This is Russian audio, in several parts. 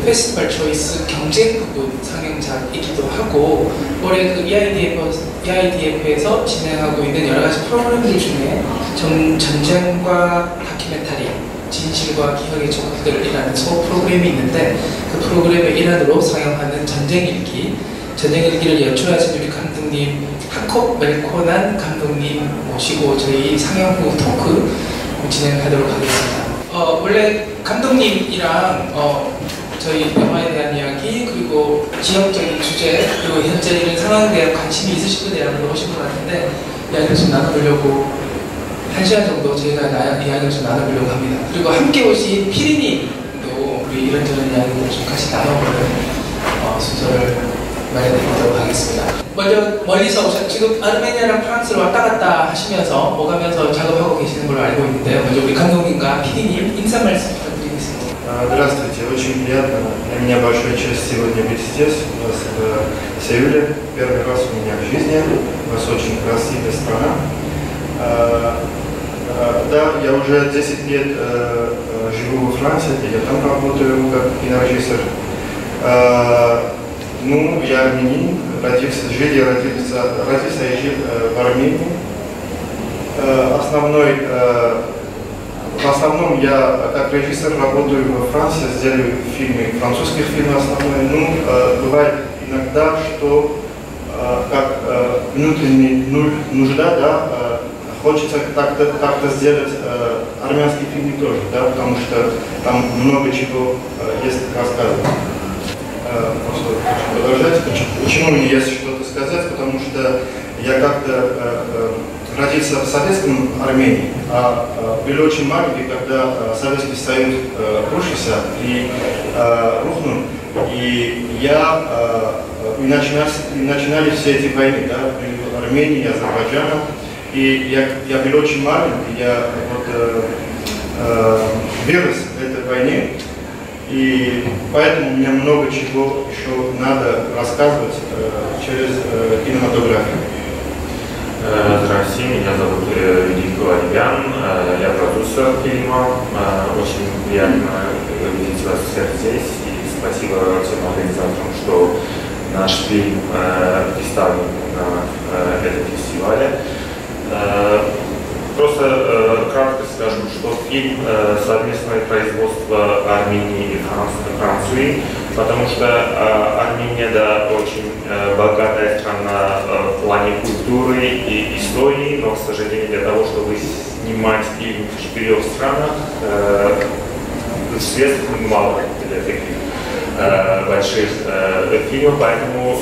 페스티벌 초이스 경쟁 부분 상영작이기도 하고 올해 그 EIDF에서 진행하고 있는 여러 가지 프로그램들 중에 전쟁과 다큐멘터리, 진실과 기억의 조각들이라는 소 프로그램이 있는데 그 프로그램의 일환으로 상영하는 전쟁일기, 전쟁일기를 연출하신 우리 감독님 하콥 멜코난 감독님 모시고 저희 상영 후 토크 진행하도록 하겠습니다. 원래 감독님이랑 저희 영화에 대한 이야기 그리고 지역적인 주제 그리고 현재 이런 상황에 대한 관심이 있으신 분이라는 오신 것 같은데 이야기를 좀 나눠보려고 1시간 정도 저희가 이야기를 좀 나눠보려고 합니다. 그리고 함께 오신 피디님도 우리 이런저런 이야기를 좀 같이 나눠보는 순서를 마련해보도록 하겠습니다. 먼저 멀리서 오셨 지금 아르메니아랑 프랑스를 왔다 갔다 하시면서 오가면서 작업하고 계시는 걸로 알고 있는데요. 먼저 우리 감독님과 피디님 인사 말씀 부탁드리겠습니다. Здравствуйте, очень приятно. Для меня большая честь сегодня быть здесь, у вас в Сеуле. Первый раз у меня в жизни. У вас очень красивая страна. Да, я уже 10 лет живу во Франции, я там работаю как кинорежиссер. Ну, я армянин, родился и жил в Армении. В основном я как режиссер работаю во Франции, сделаю фильмы, французских фильмов основные. Ну, бывает иногда, что как внутренняя нужда, да, хочется как-то сделать армянский фильм тоже, да, потому что там много чего есть рассказывать. Просто хочу продолжать. Почему мне есть что-то сказать? Потому что я как-то родился в советском Армении, а был очень маленький, когда Советский Союз рушился и рухнул, и начинали все эти войны, да, в Армении и Азербайджане, и я был очень маленький, я вырос в этой войне, и поэтому мне много чего еще надо рассказывать через кинематографию. Здравствуйте, меня зовут Велик Ларьян, я продюсер фильма. Очень приятно видеть вас всех здесь, и спасибо всем организаторам, что наш фильм представлен на этом фестивале. Просто кратко скажу, что фильм совместное производство Армении и Франции, потому что Армения, да, очень богатая страна в плане культуры и истории, но, к сожалению, для того, чтобы снимать фильм в 4 странах, средств мало для таких больших фильмов, поэтому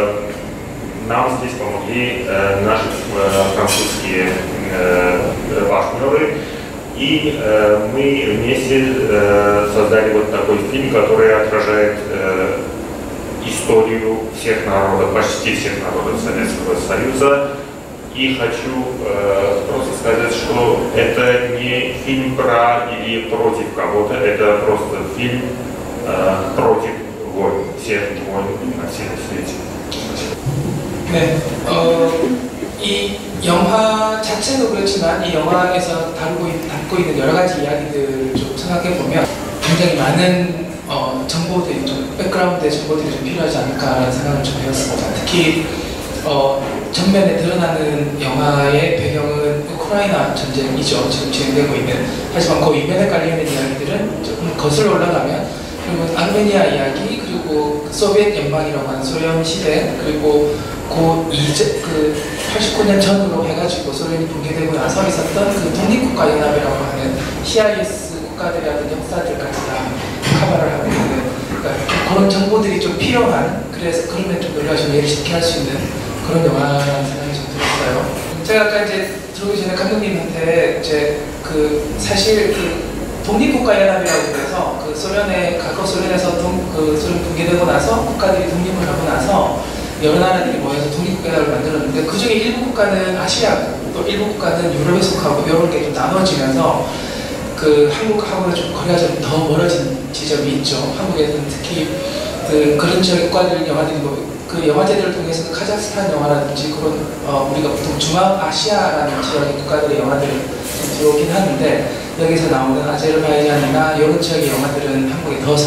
нам здесь помогли наши французские партнеры, и мы вместе создали вот такой фильм, который отражает историю всех народов, почти всех народов Советского Союза. И хочу просто сказать, что это не фильм про или против кого-то, это просто фильм против войн, всех войн на всем свете. 네, 이 영화 자체도 그렇지만 이 영화에서 담고 있는 여러 가지 이야기들을 좀 생각해 보면 굉장히 많은 정보들이 좀 백그라운드의 정보들이 좀 필요하지 않을까라는 생각을 좀 해봤습니다. 특히 전면에 드러나는 영화의 배경은 우크라이나 전쟁이죠. 지금 진행되고 있는. 하지만 그 이면에 깔려있는 이야기들은 조금 거슬러 올라가면 그리고 아르메니아 이야기, 그리고 소비에트 연방이라고 하는 소련 시대, 그리고 그 89년 전으로 해가지고 소련이 붕괴되고 나서 있었던 그 독립국가연합이라고 하는 CIS 국가들이라든 역사들까지 다 커버를 하고 있는, 그러니까 그런 정보들이 좀 필요한, 그래서 그러면 좀 우리가 좀 이해를 쉽게 할 수 있는 그런 영화라는 생각이 좀 들었어요. 제가 아까 이제 들어오기 전에 감독님한테 이제 사실 독립국가연합이라고 해서 과거 소련에서 소련 붕괴되고 나서 국가들이 독립을 하고 나서 여러 나라들이 모여서 독립국가연합을 만들었는데 그 중에 일부 국가는 아시아고 또 일부 국가는 유럽에 속하고 이런 게 좀 나눠지면서 한국하고는 좀 거리가 좀 더 멀어진 지점이 있죠. 한국에서는 특히 그런 지역의 국가들 영화들이 그 영화제들을 통해서 카자흐스탄 영화라든지 그런 우리가 보통 중앙아시아라는 지역의 국가들의 영화들이 들어오긴 하는데 여기서 나오는 아제르바이잔이나 이런 지역의 영화들은 한국에 더 소개될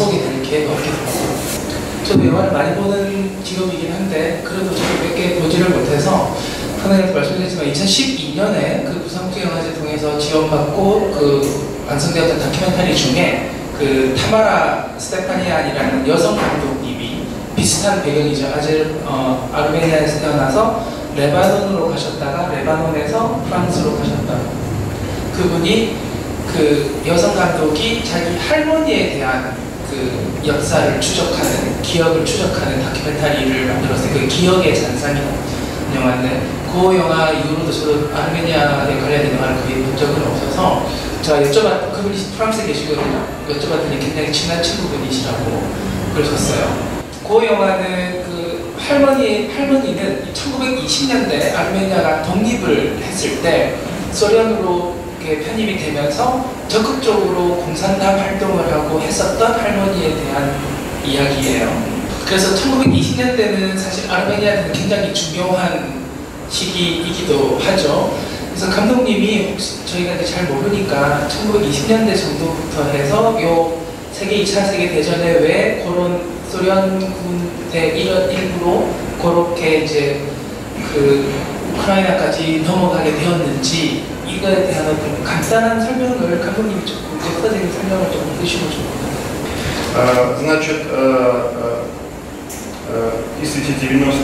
기회가 없게 됐어요. 저도 영화를 많이 보는 직업이긴 한데 그래도 저도 몇 개 보지를 못해서 하나님께서 말씀드렸지만 2012년에 그 부산국제영화제 통해서 지원받고 그 완성되었던 다큐멘터리 중에 그 타마라 스테파니안이라는 여성 감독님이 비슷한 배경이죠. 아르메니아에서 태어나서 레바논으로 가셨다가 레바논에서 프랑스로 가셨다. 그분이 그 여성 감독이 자기 할머니에 대한 그 역사를 추적하는, 기억을 추적하는 다큐멘터리를 만들었어요. 그 기억의 잔상이라는 영화인데 그 영화 이후로도 저도 아르메니아에 관련된 영화를 거의 본 적은 없어서 제가 그분이 프랑스에 계시거든요. 여쭤봤더니 굉장히 친한 친구분이시라고 그러셨어요. 그 영화는 그 할머니는 1920년대 아르메니아가 독립을 했을 때 소련으로 편입이 되면서 적극적으로 공산당 활동을 하고 했었던 할머니에 대한 이야기예요. 그래서 1920년대는 사실 아르메니아는 굉장히 중요한 시기이기도 하죠. 그래서 감독님이 혹시 저희가 이제 잘 모르니까 1920년대 정도부터 해서 요 2차 세계대전에 왜 그런 소련 군대 일부로 그렇게 이제 그 우크라이나까지 넘어가게 되었는지 이거에 대한 어떤 간단한 설명을 감독님이 조금 역사적인 설명을 좀 해주시면 좋겠습니다. Значит, если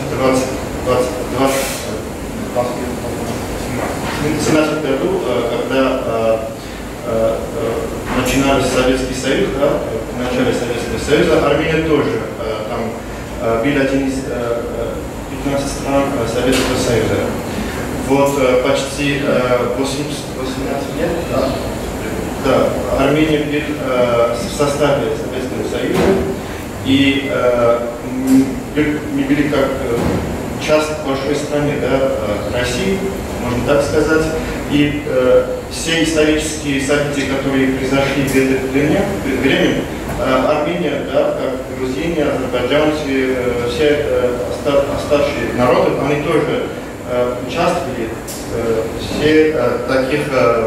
17 году, когда начинались Советский Союз, да, в начале Советского Союза, Армения тоже там был один из 15 стран Советского Союза. Вот почти 18 лет, да, Армения был в составе Советского Союза, и мы были как часть большой страны, да, России, можно так сказать, и все исторические события, которые произошли в это время, Армения, да, как грузины, азербайджанцы, все оставшие народы, они тоже участвовали в все таких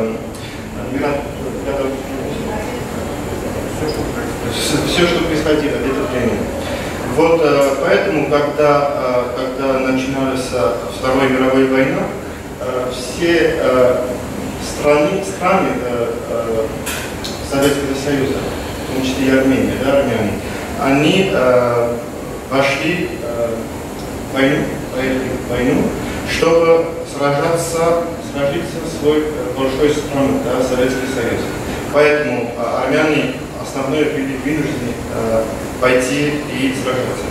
все, что происходило в это время. Вот поэтому, когда начиналась Вторая мировая война, все страны Советского Союза, в том числе и Армения, да, армяне, они вошли в войну, чтобы сражаться в свой большой страну, да, Советский Союз. Поэтому армяне основные были вынуждены пойти и сражаться.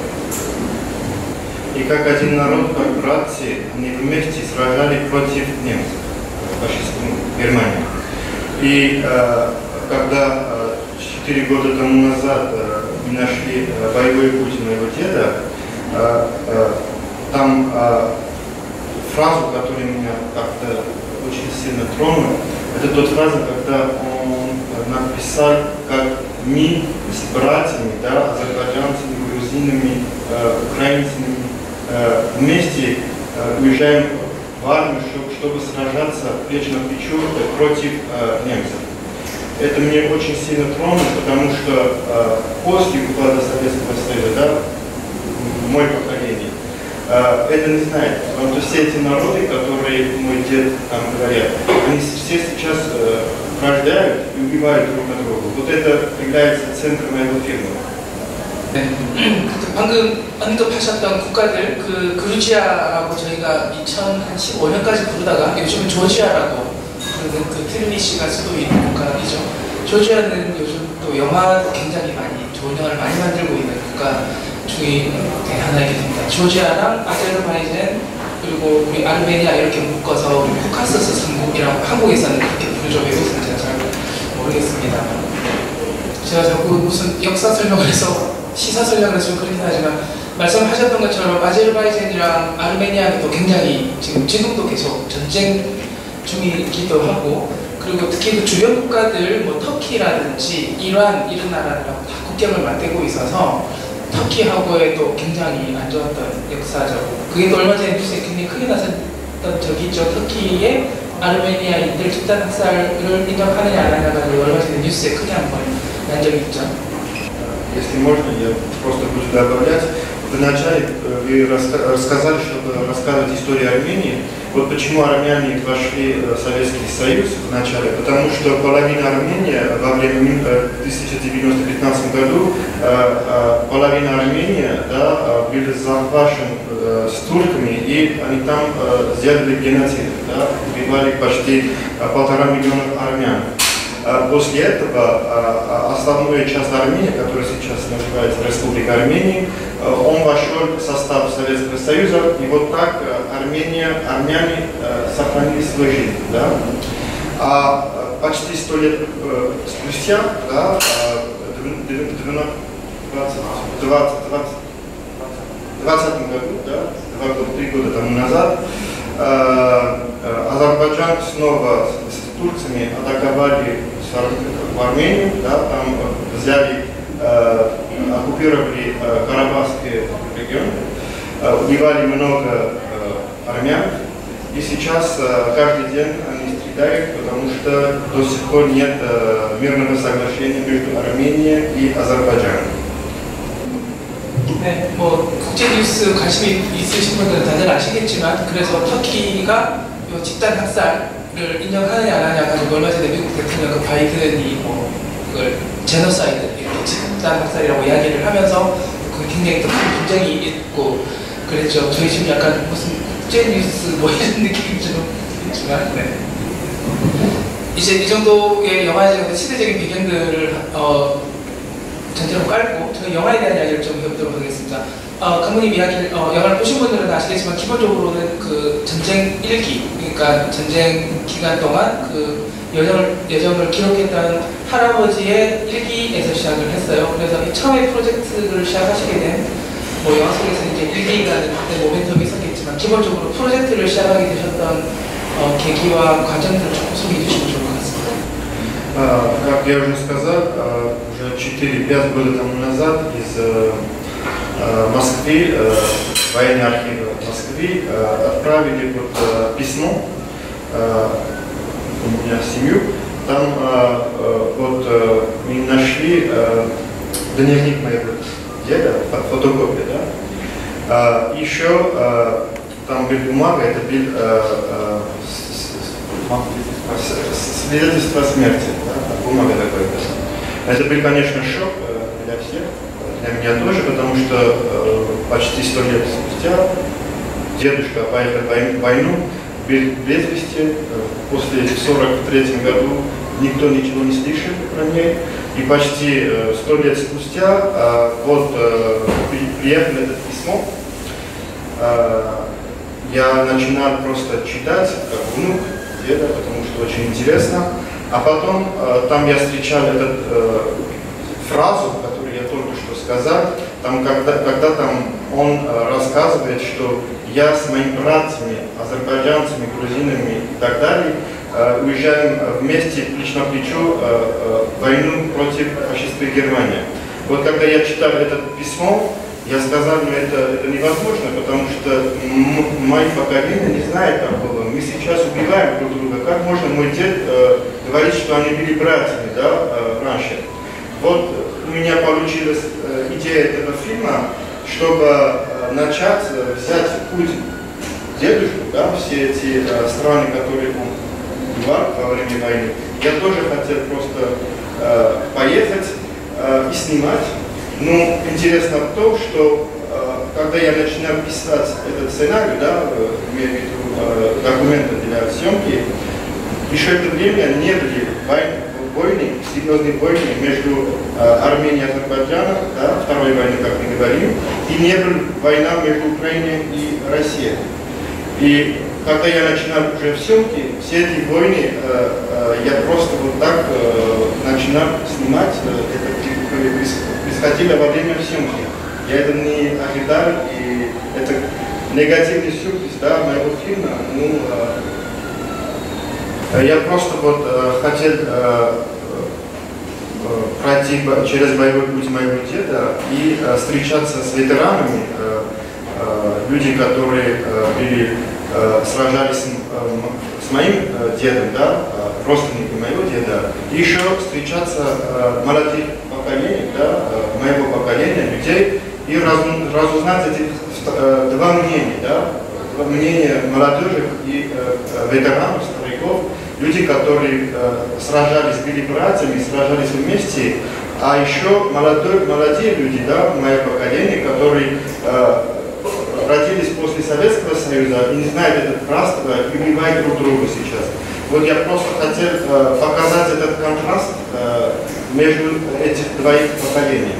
И как один народ, как братья, они вместе сражали против немцев, фашистской Германии. И когда 4 года тому назад мы нашли боевой путь моего деда, там фразу, которая меня как-то очень сильно тронула, это тот фраза, когда он написал, как мы с братьями, да, азербайджанцами, грузинами, украинцами вместе уезжаем в армию, чтобы сражаться плечо на плечо против немцев. Это мне очень сильно тронуло, потому что после уклада Советского Союза, да, мое поколение, это не знает. Потому что все эти народы, которые мой дед там говорят, они все сейчас рождают и убивают друг на друга. Вот это является центром этого фильма. 방금 언급하셨던 국가들, 그 그루지아라고 저희가 2015년까지 부르다가 요즘은 조지아라고 부르는 그 트리니시가 수도 있는 국가이죠. 조지아는 요즘 또 영화도 굉장히 많이 좋은 영화를 많이 만들고 있는 국가 중에 하나이게 됩니다. 조지아랑 아제르바이잔 그리고 우리 아르메니아 이렇게 묶어서 우리 코카서스 삼국이라고 한국에서는 그렇게 부르죠. 외국에서는 제가 잘 모르겠습니다. 제가 자꾸 무슨 역사 설명을 해서 시사 설명을 해서 좀 그렇긴 하지만 말씀하셨던 것처럼 아제르바이잔이랑 아르메니아도 굉장히 지금도 계속 전쟁 중이기도 하고 그리고 특히 그 주변 국가들 뭐 터키라든지 이란 이런 나라들하고 다 국경을 맞대고 있어서 터키하고의 또 굉장히 안 좋았던 역사적 그게 또 얼마 전에 뉴스에 굉장히 크게 나섰던 적이 있죠. 터키의 아르메니아인들 집단 학살을 인정하느냐 안 하냐가 얼마 전에 뉴스에 크게 한번 난 적이 있죠. если можно, я просто буду добавлять. Вначале вы рассказали, чтобы рассказывать историю Армении. Вот почему армяне вошли в Советский Союз вначале, потому что половина Армении во время 1915 году, половина Армении были захвачены с турками, и они там сделали геноцид, убивали почти 1,5 миллиона армян. После этого основная часть Армении, которая сейчас называется Республика Армения, он вошел в состав Советского Союза, и вот так армяне сохранили свою жизнь. Да? А почти 100 лет спустя, да, в 2020 году, да, 3 года тому назад, Азербайджан снова с турцами атаковали в Армению, да, там взяли, оккупировали Карабахский регион, убивали много армян, и сейчас каждый день они страдают, потому что до сих пор нет мирного соглашения между Арменией и Азербайджаном. 네, 뭐 국제뉴스 관심이 있으신 분들은 다들 아시겠지만, 그래서 터키가 이 집단 학살을 인정하느냐 안 하느냐 가지고 얼마 전에 미국 대통령 그 바이든이 뭐 그걸 제노사이드, 집단 학살이라고 이야기를 하면서 그 굉장히 또 큰 분쟁이 있고 그랬죠. 저희 지금 약간 무슨 국제뉴스 뭐 이런 느낌이 좀 있지만, 네. 이제 이 정도의 영화의 시대적인 배경들을 전체로 깔고 저희 영화에 대한 이야기를 좀 해보도록 하겠습니다. 감독님 이야기를 영화를 보신 분들은 아시겠지만, 기본적으로는 그 전쟁 일기, 그러니까 전쟁 기간 동안 그 여정을 기록했던 할아버지의 일기에서 시작을 했어요. 그래서 처음에 프로젝트를 시작하시게 된, 뭐 영화 속에서 이제 일기라는 모멘텀이 있었겠지만, 기본적으로 프로젝트를 시작하게 되셨던 계기와 과정들을 조금 소개해 주시면 좋을 것 같습니다. Как я уже сказал, уже 4-5 года тому назад из Москвы, военный архив Москвы, отправили вот письмо у меня в семью. Там вот мы нашли дневник моего деда, фотокопия, да. Еще там была бумага, это был свидетельство о смерти, да, бумага такая. Это был, конечно, шок для всех, для меня тоже, потому что почти 100 лет спустя дедушка поехал в войну, был без вести, после 1943 году никто ничего не слышал про нее, и почти 100 лет спустя вот приехало это письмо. Я начинал просто читать, как внук деда, потому что очень интересно. А потом там я встречал эту фразу, которую я только что сказал, там, когда там он рассказывает, что я с моими братьями, азербайджанцами, грузинами и так далее, уезжаем вместе плечо к плечу в войну против фашистской Германии. Вот когда я читал это письмо, я сказал, ну это невозможно, потому что мои поколения не знают такого. Мы сейчас убиваем друг друга. Как можно мой дед говорить, что они были братьями, да, раньше? Вот у меня получилась идея этого фильма, чтобы начать взять путь дедушку, да, все эти страны, которые он убивал во время войны. Я тоже хотел просто поехать и снимать. Но интересно то, что когда я начинал писать этот сценарий, да, имею в виду документы для съемки, еще в это время не были войны, серьезные войны между Арменией и Азербайджаном, да, второй войны, как мы говорим, и не была война между Украиной и Россией. И когда я начинал уже съемки, все эти войны я просто вот так начинал снимать, это происходило во время съемки. Я это не ожидал, и это негативный сюрприз, да, моего фильма. Ну, я просто вот хотел пройти через боевой путь моего деда и встречаться с ветеранами, люди, которые сражались с моим дедом, да, родственники моего деда, и еще встречаться молодых поколений, да, моего поколения людей, и разузнать эти два мнения, да, мнение молодежи и ветеранов, стариков, люди, которые сражались, были братьями, сражались вместе, а еще молодые люди, да, мое поколение, которые родились после Советского Союза и не знают этот братство и убивают друг друга сейчас. Вот я просто хотел показать этот контраст между этих двоих поколений.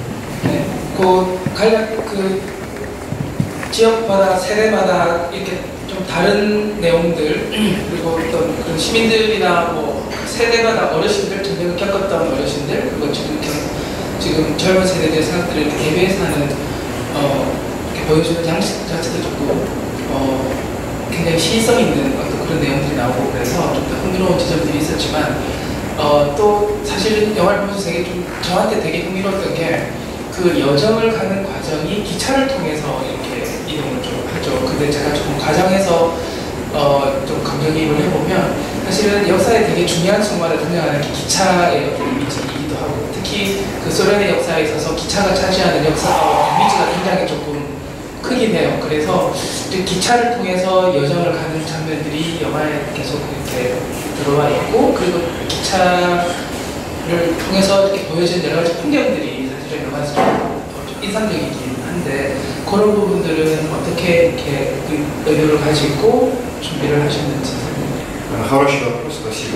지역마다 세대마다 이렇게 좀 다른 내용들 그리고 어떤 그런 시민들이나 뭐 세대마다 어르신들 전쟁을 겪었던 어르신들 그리고 지금 젊은 세대들의 생각들을 이렇게 대비해서 하는 이렇게 보여주는 양식 자체도 조금 굉장히 시의성 있는 어떤 그런 내용들이 나오고 그래서 좀 더 흥미로운 지점들이 있었지만 또 사실 영화를 보면서 되게 좀 저한테 되게 흥미로웠던 게 그 여정을 가는 과정이 기차를 통해서 이렇게 이동을 좀 하죠. 근데 제가 조금 과정에서 좀 감정이입을 해보면 사실은 역사에 되게 중요한 순간에 등장하는 게 기차의 어떤 이미지이기도 하고 특히 그 소련의 역사에 있어서 기차가 차지하는 역사와 이미지가 굉장히 조금 크긴 해요. 그래서 기차를 통해서 여정을 가는 장면들이 영화에 계속 이렇게 들어와 있고 그리고 기차를 통해서 이렇게 보여지는 여러 가지 풍경들이 사실은 영화에서 좀 인상적이긴 한데 그런 부분들은 어떻게 이렇게 의도를 가지고 준비를 하셨는지. Хороший вопрос, спасибо.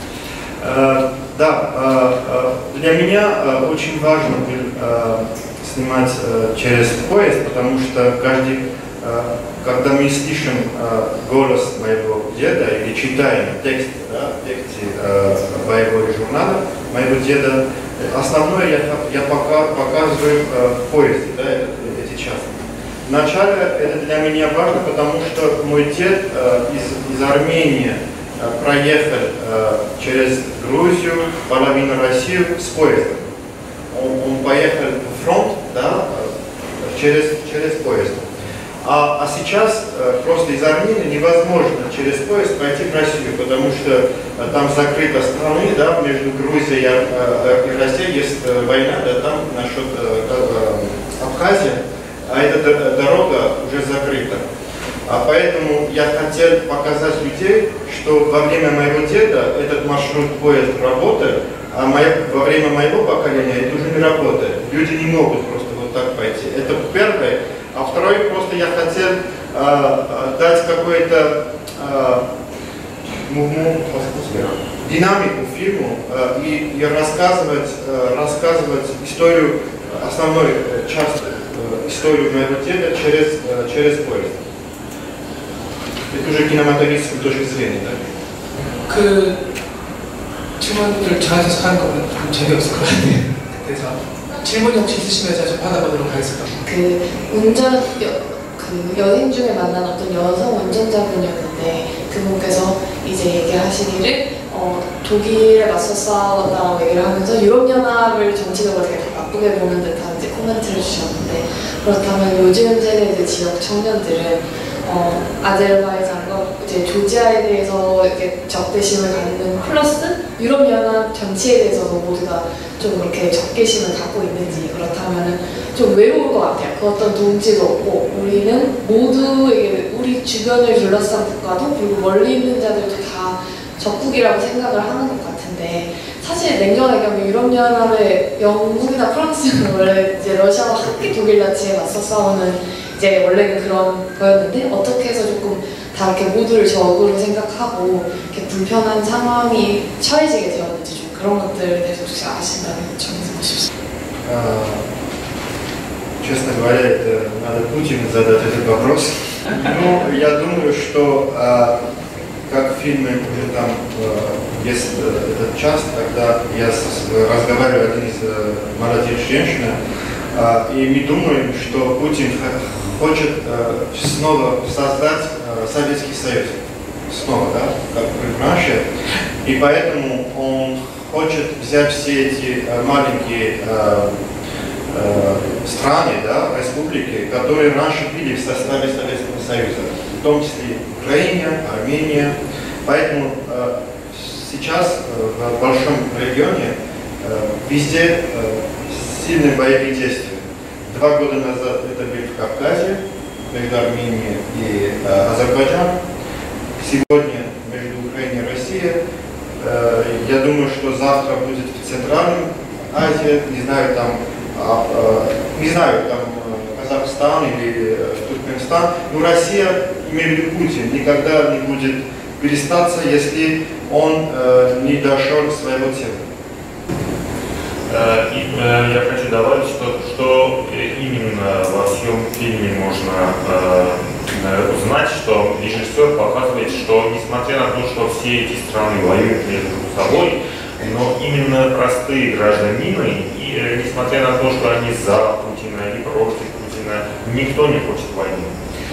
Да, для меня очень важно снимать через поезд, потому что когда мы слышим голос моего деда или читаем текст, да, тексты боевого журнала моего деда, основное я показываю в поезде, да, эти части. Вначале это для меня важно, потому что мой дед из Армении проехал через Грузию, половину России с поездом. Он поехал в фронт, да, через поезд. А сейчас просто из Армении невозможно через поезд пойти в Россию, потому что там закрыта страна, да, между Грузией и Россией есть война, да, там насчет Абхазии, а эта дорога уже закрыта. Поэтому я хотел показать людей, что во время моего деда этот маршрут поезд работает, а во время моего поколения это уже не работает. Люди не могут просто вот так пойти. Это первое. А второе, просто я хотел дать какую-то динамику фильму и рассказывать историю, основную часть историю моего деда через поезд. Это уже кинематографической точки зрения, да? 그 질문을 저한테 하는 거는 좀 재미없을 것 같아요. 그래서 질문이 혹시 있으시면 제가 좀 받아보도록 하겠습니다. 그 여행 중에 만난 어떤 여성 운전자분이었는데 그분께서 이제 얘기하시기를 독일에 맞서 싸웠다고 얘기를 하면서 유럽연합을 정치적으로 되게 나쁘게 보는 듯한 이제 코멘트를 주셨는데 그렇다면 요즘 세대 이제 지역 청년들은 아제르바이잔과 이제 조지아에 대해서 이렇게 적대심을 갖는 플러스 유럽연합 전체에 대해서도 모두가 좀 이렇게 적개심을 갖고 있는지 그렇다면은 좀 외로울 것 같아요. 그 어떤 동지도 없고 우리는 모두에게 우리 주변을 둘러싼 국가도 그리고 멀리 있는 자들도 다 적국이라고 생각을 하는 것 같은데 사실 냉정하게 얘기하면 유럽연합의 영국이나 프랑스는 원래 이제 러시아와 함께 독일 나치에 맞서 싸우는 이제 원래는 그런 거였는데 어떻게 해서 조금 다 이렇게 모두를 적으로 생각하고 이렇게 불편한 상황이 처해지게 되었는지 좀 그런 것들에 대해서 혹시 아신다면 좀 말씀해 주십시오. Честно говоря, это надо Путину задать этот вопрос. Но я думаю, что как в фильме уже там есть этот час, когда я разговариваю один из молодых женщин, и мы думаем, что Путин хочет снова создать Советский Союз. Снова, да, как раньше. И поэтому он хочет взять все эти маленькие страны, да, республики, которые раньше были в составе Советского Союза, в том числе Украина, Армения. Поэтому сейчас в большом регионе везде сильные боевые действия. 2 года назад это было в Кавказе, между Арменией и Азербайджаном. Сегодня между Украиной и Россией. Я думаю, что завтра будет в Центральной Азии, не знаю, там Казахстан или Туркменистан. Но Россия, имею в виду Путин, никогда не будет перестаться, если он не дошел своего цели. Я хочу добавить, что именно во всем фильме можно узнать, что режиссер показывает, что несмотря на то, что все эти страны воюют между собой, но именно простые гражданины, и несмотря на то, что они за Путина или против Путина, никто не хочет войны.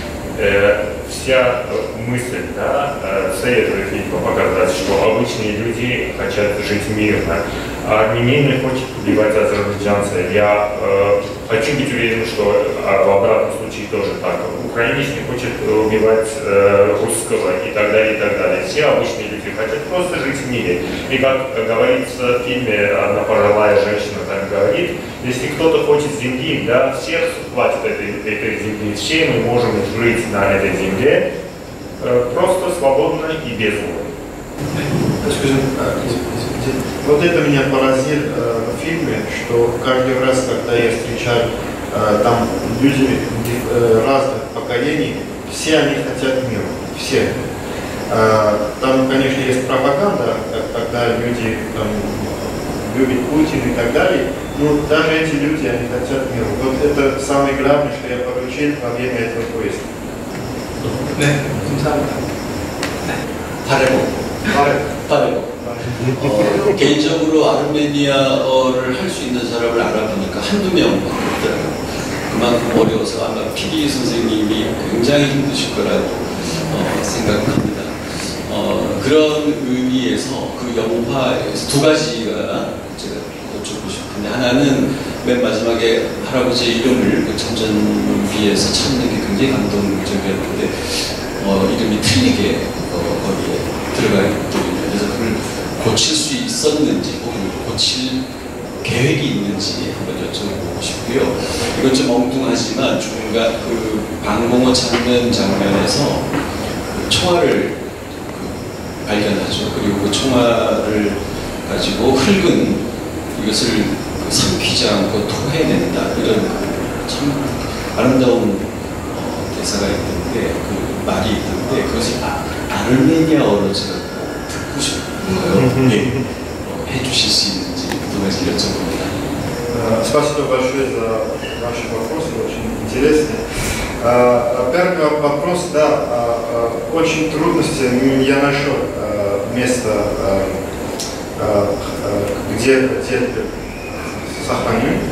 Вся мысль, да, цель этого фильма показать, что обычные люди хотят жить мирно, а армянин не хочет убивать азербайджанца. Я хочу быть уверен, что в обратном случае тоже так. Украинец не хочет убивать русского и так далее, и так далее. Все обычные люди хотят просто жить в мире. И как говорится в фильме, одна пожилая женщина так говорит, если кто-то хочет земли, да, всех хватит этой земли, все мы можем жить на этой земле просто свободно и без войны. Вот это меня поразило в фильме, что каждый раз, когда я встречаю там люди разных поколений, все они хотят мира, все. Там, конечно, есть пропаганда, когда люди там, любят Путина и так далее, но даже эти люди, они хотят мира. Вот это самое главное, что я получил во время этого поезда. 네, 감사합니다. 다르고. 개인적으로 아르메니아어를 할 수 있는 사람을 알아보니까 한두 명밖에 없더라고요. 그만큼 어려워서 아마 PD 선생님이 굉장히 힘드실 거라고 생각합니다. 그런 의미에서 그 영화에서 두 가지가 제가 여쭙고 싶은데, 하나는 맨 마지막에 할아버지의 이름을 그 천전비에서 찾는 게 굉장히 감동적이었는데 이름이 틀리게 거기에 들어가 있거든요. 그래서 그걸 고칠 수 있었는지 혹은 고칠 계획이 있는지 한번 여쭤보고 싶고요. 이건 좀 엉뚱하지만 중간 그 방공호 찾는 장면에서 그 총알을 발견하죠. 그리고 그 총알을 가지고 흙은 이것을 삼키지 않고 토해낸다, 이런 참 아름다운 대사가 있는데, 그 말이 있는데 그것을 아르메니아어로 제가 듣고 싶어요. 네. 해주실 수 있는지 두 가지 여쭤봅니다. Спасибо большое за ваши вопросы, очень интересные. Первый вопрос, да, очень трудности, я нашел место, где сохранен,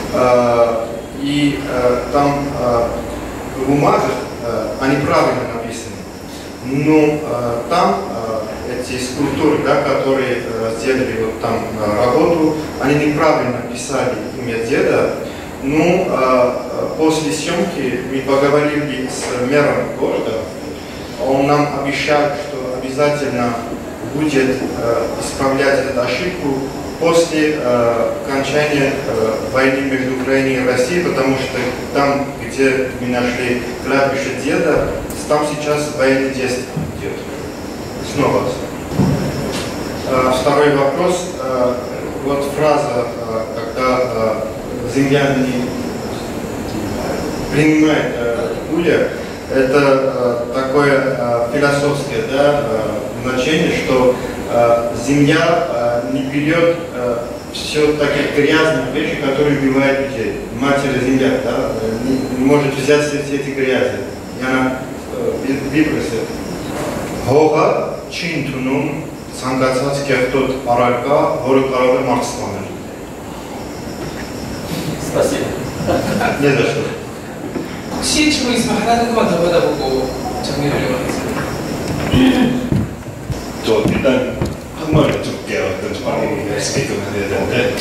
и там в бумагах они правильно написаны, но там эти скульптуры, да, которые сделали вот там работу, они неправильно писали имя деда. Ну, после съемки мы поговорили с мэром города, он нам обещал, что обязательно будет исправлять эту ошибку после окончания войны между Украиной и Россией, потому что там, где мы нашли кладбище деда, там сейчас военные действия идет. Снова. Второй вопрос. Вот фраза, когда земляне принимают улья, это такое философское, да, значение, что земля не берет все такие грязные вещи, которые убивают людей. Матерь земля, да, не может взять все эти грязи. И она выбросит. Հողը չի ընդունում ցանկացած կեղտոտ առարկա, որը կարող է մարզվել։ Спасибо. Не за что. 혹시 질문 있으면 하나 정도만 더 받아보고 정리하려고 하겠습니다. 저 일단 한번 여쭤볼게요. 어떤 좀 많이 스케이트를 해야 되는데,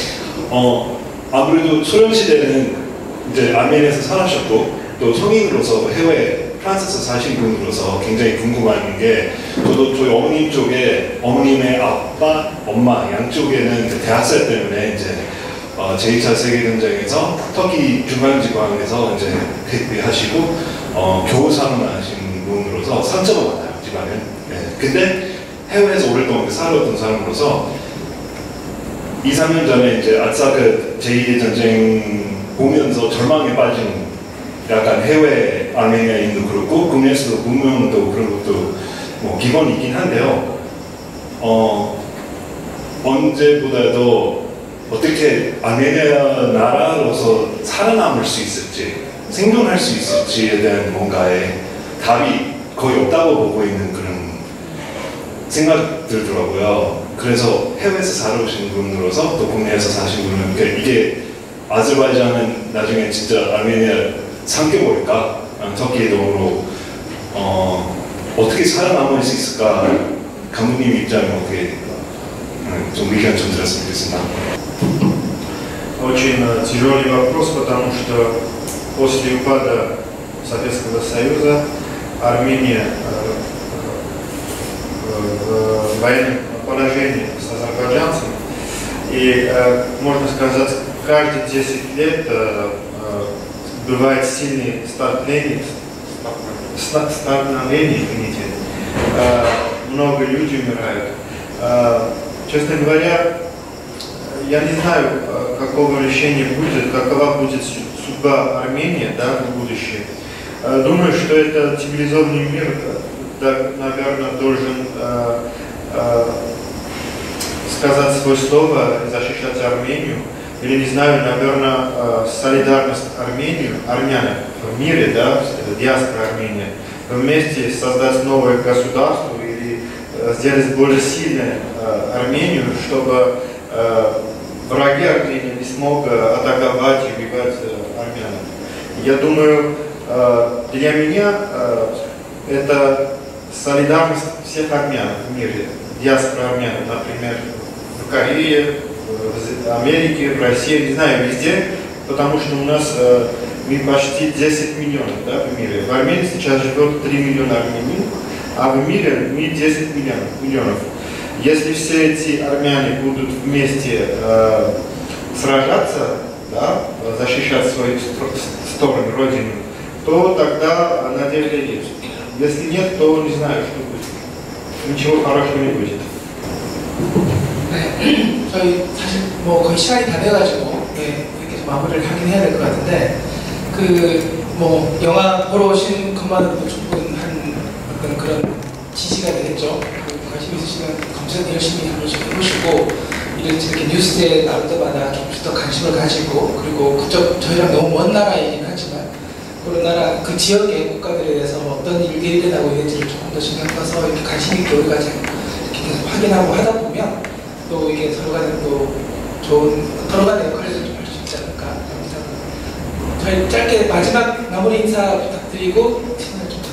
아무래도 소련 시대는 이제 아르메니아에서 살아셨고 또 성인으로서 해외 프랑스에서 사신 분으로서 굉장히 궁금한 게 저도 저희 어머님 쪽에 어머님의 아빠, 엄마 양쪽에는 그 대학생 때문에 이제 제2차 세계대전에서 터키 중앙지방에서 이제 하시고 교사만 하신 분으로서 상처가 많아요 집안은. 네. 근데 해외에서 오랫동안 살았던 사람으로서 2, 3년 전에 이제 아싸 그 제2의 전쟁 보면서 절망에 빠진 약간 해외 아르메니아인도 그렇고 국내에서도 문명도 그런 것도 뭐 기본이긴 한데요. 언제보다도 어떻게 아르메니아 나라로서 살아남을 수 있을지 생존할 수 있을지에 대한 뭔가의 답이 거의 없다고 보고 있는 그런 생각 들더라고요. 그래서 해외에서 살아오신 분으로서 또 국내에서 사신 분은 그러니까 이게 아zerbaijan은 나중에 진짜 아르메니아 삼켜버릴까? 터키의 도움으로 어떻게 살아남을 수 있을까? 감독님 입장이 어떻게 좀 의견 좀 들었으면 좋겠습니다. Очень тяжелый вопрос, потому что после упада Советского Союза Армения в военном положении с азербайджанцами, и можно сказать, каждые 10 лет бывает сильный столкновение, извините, много людей умирают. Честно говоря, я не знаю, какого решения будет, какова будет судьба Армении, да, в будущем. Думаю, что это цивилизованный мир, да, наверное, должен сказать свое слово и защищать Армению. Или, не знаю, наверное, солидарность армян в мире, да, диаспора Армения, вместе создать новое государство или сделать более сильной Армению, чтобы враги Армении не смогут атаковать и убивать армян. Я думаю, для меня это солидарность всех армян в мире, диаспора армян, например, в Корее, в Америке, в России, не знаю, везде, потому что у нас мы почти 10 миллионов, да, в мире. В Армении сейчас живет 3 миллиона армян, а в мире мы 10 миллионов. Если все эти армяне будут вместе сражаться, да, защищать свою сторону, родину, то тогда надежда есть. Если нет, то не знаю, что будет. Ничего хорошего не будет. 네, 저희 사실 뭐 거의 시간이 다 돼가지고 네, 이렇게 좀 마무리를 하긴 해야 될 것 같은데 그 뭐 영화 보러 오신 것만으로도 충분한 어떤 그런 지시가 되겠죠. 관심 있으시면 검색 열심히 한 번씩 해보시고 이렇게 뉴스에 나올 때마다 조금씩 더 관심을 가지고 그리고 그쪽 저희랑 너무 먼 나라이긴 하지만 그 나라 그 지역의 국가들에 대해서 어떤 일들이 일어나고 있는지를 조금 더 신경 써서 이렇게 관심 있게 우리가 이렇게 계속 확인하고 하다 보면 또 이게 서로 간에 또 좋은 서로 간의 역할을 좀 할 수 있지 않을까 생각합니다. 저희 짧게 마지막 마무리 인사 부탁드리고 시간을 좀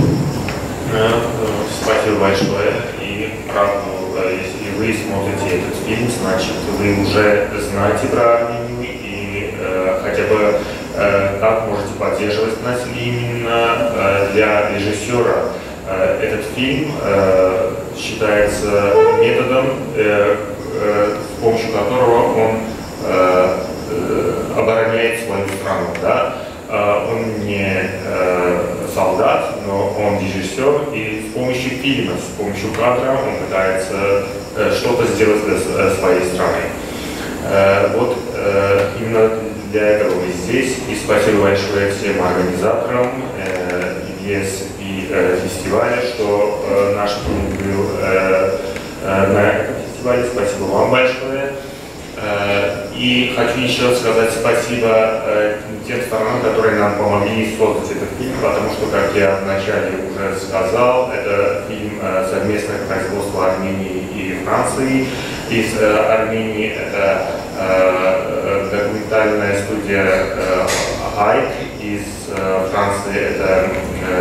Спасибо большое. И правда, если вы смотрите этот фильм, значит вы уже знаете про Армению и хотя бы так можете поддерживать нас. Именно для режиссера этот фильм считается методом, с помощью которого он обороняет свою страну. Да? Он не солдат, но он режиссер, и с помощью фильма, с помощью кадра он пытается что-то сделать для своей страны. Вот именно для этого мы здесь. И спасибо большое всем организаторам ЕС и фестиваля, что наш фильм был на этом фестивале. Спасибо вам большое. И хочу еще сказать спасибо тем сторонам, которые нам помогли создать этот фильм, потому что, как я вначале уже сказал, это фильм совместное производство Армении и Франции. Из Армении это документальная студия Хайк, из Франции это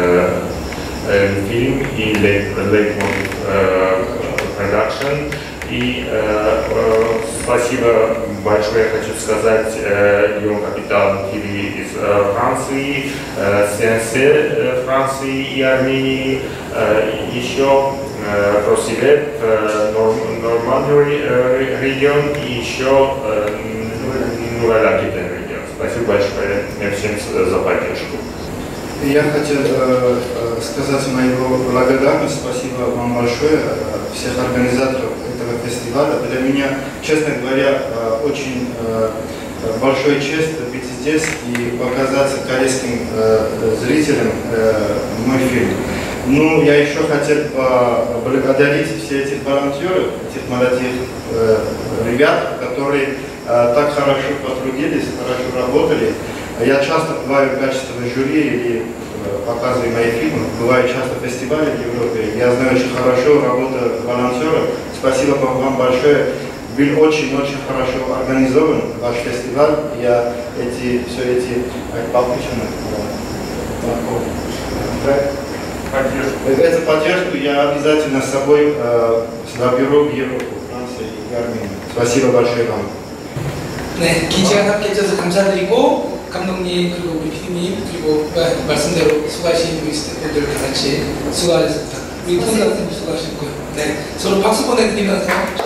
фильм и Leitmotiv Production. И спасибо большое хочу сказать Леон Капитан ТВ из Франции, СНС Франции и Армении, еще Просилет, Нормандия регион и еще Новый-Акитен регион. Спасибо большое всем за поддержку. Я хотел сказать мою благодарность, спасибо вам большое, всех организаторов этого фестиваля. Для меня, честно говоря, очень большой честь быть здесь и показать корейским зрителям мой фильм. Ну, я еще хотел поблагодарить все этих волонтеров, этих молодых ребят, которые так хорошо потрудились, хорошо работали. Я часто бываю в качестве жюри или показываю мои фильмы, бываю часто в фестивале в Европе. Я знаю очень хорошо работу волонтеров. Спасибо вам большое. Был очень-очень хорошо организован ваш фестиваль. Я все эти эту поддержку я обязательно с собой заберу в Европу, Францию и Армению. Спасибо большое вам. 네, 긴 시간 함께 해주셔서 감사드리고 감독님 그리고 우리 PD님 그리고 말씀대로 수고하신 우리 스태프분들 다 같이 수고하셨습니다. 우리 톤 같은 수고하셨고요. 네, 서로 박수 보내드리면서